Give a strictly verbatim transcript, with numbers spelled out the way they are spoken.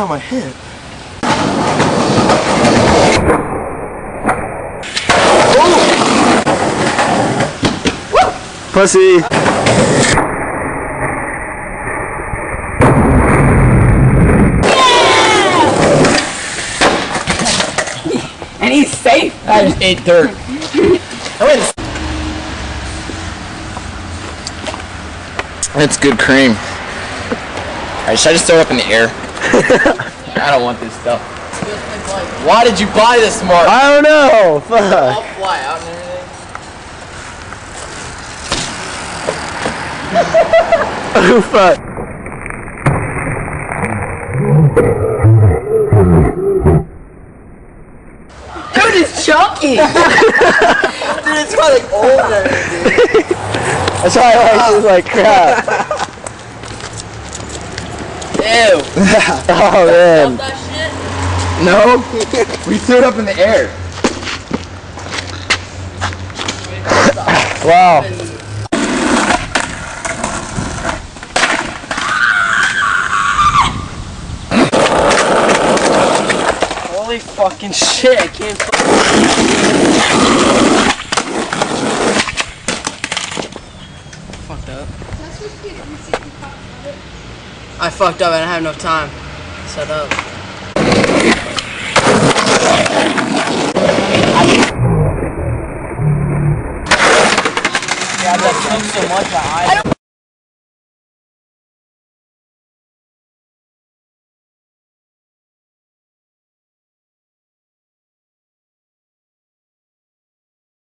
out of my head. Oh! Pussy. And he's safe. I just ate dirt. That's good cream. Alright, should I just throw it up in the air? I don't want this stuff. Why did you buy this, Mark? I don't know. Fuck. I'll fly out and everything. Oh fuck. Dude, it's chunky! Dude, it's got like old and everything. That's why I like this like crap. Ew. Oh man. That shit? No, we threw it up in the air. Wow. Holy fucking shit, I can't fucked up. I fucked up, I didn't have enough time to set up. Yeah, that took so much. I